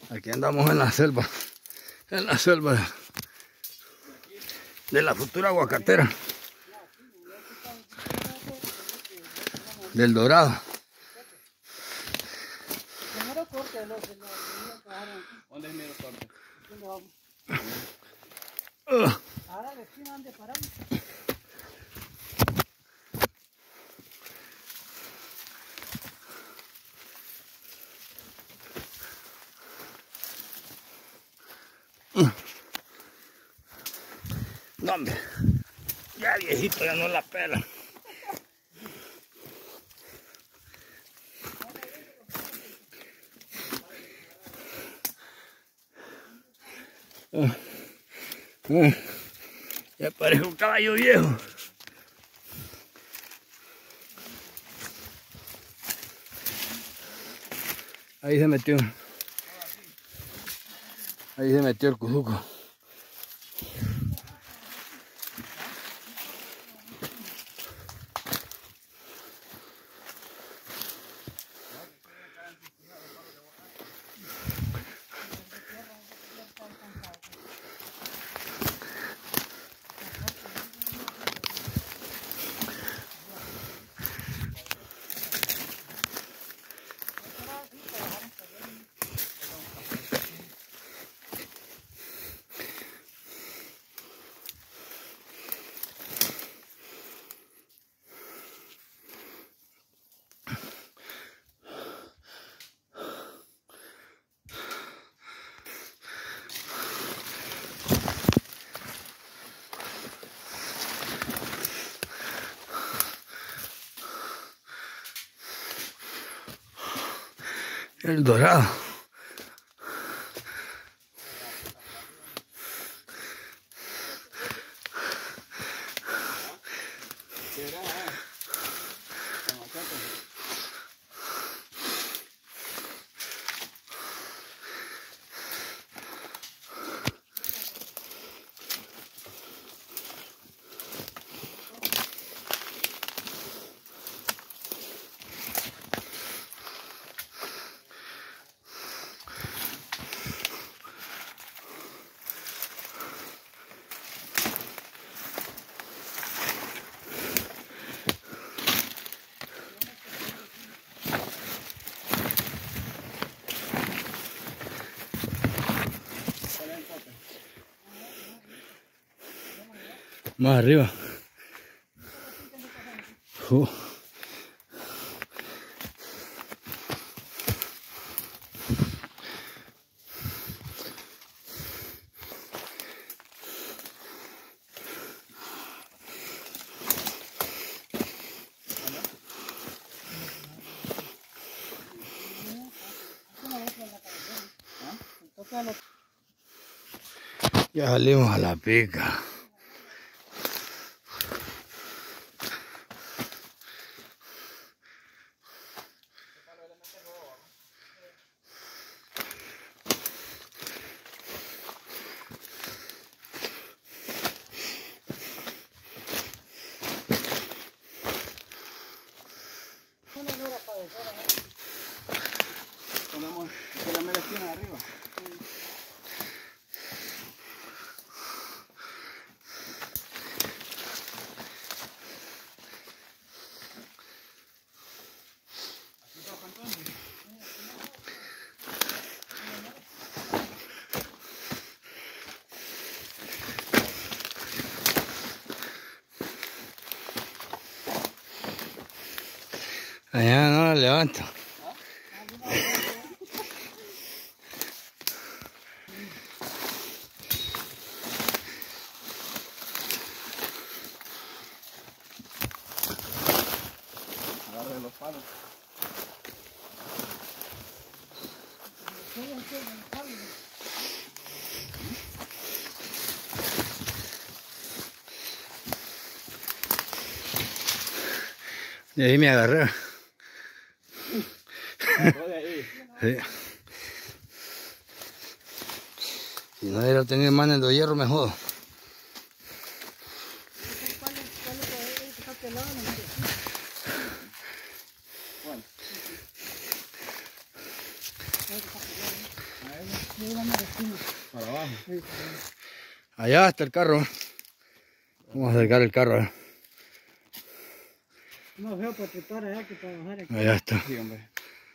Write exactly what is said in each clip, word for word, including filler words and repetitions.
Aquí andamos en la selva, en la selva de la futura aguacatera del Dorado. ¿Dónde es el mero corte? Uh. Ahora la esquina donde paramos. No, hombre, ya viejito ya no la pela. Uh, uh, ya parece un caballo viejo. Ahí se metió. Ahí se metió el cuzuco. El Dorado. Más arriba. Uh. Ya salimos a la pica. Ponemos la mera esquina de arriba. Allá no la levanto. Agarre los palos. Y ahí me agarré. Sí. Si no hubiera tenido manos de hierro, me jodo. Bueno. Yo van a la esquina. Para abajo. Sí, para abajo. Allá está el carro. Vamos a acercar el carro. ¿Eh? No veo para trepar allá que para bajar aquí. Allá está. Sí, hombre.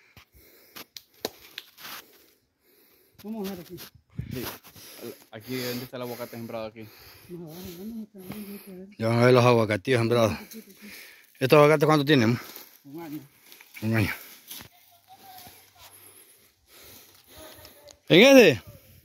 Vamos a bajar aquí. Sí. Aquí, ¿dónde está el aguacate sembrado aquí? Más abajo, vamos a ver. Ya van a ver los aguacatillos sembrados. ¿Estos aguacates cuánto tienen? Un año. Un año. ¿En ese?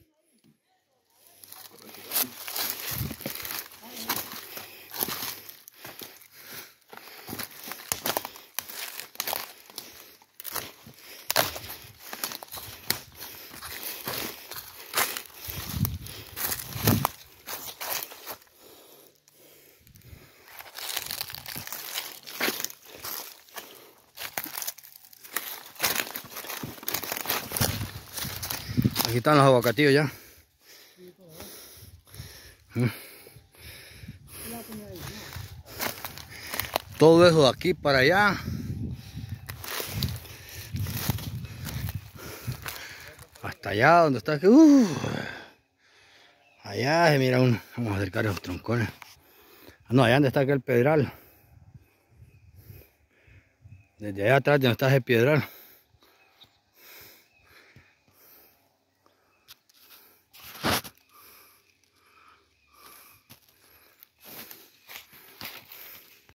Aquí están los aguacatillos ya. ¿Mm? Todo eso de aquí para allá. Hasta allá donde está. Uh, allá se mira uno. Vamos a acercar esos troncones. No, allá donde está aquel pedral. Desde allá atrás donde está ese piedral.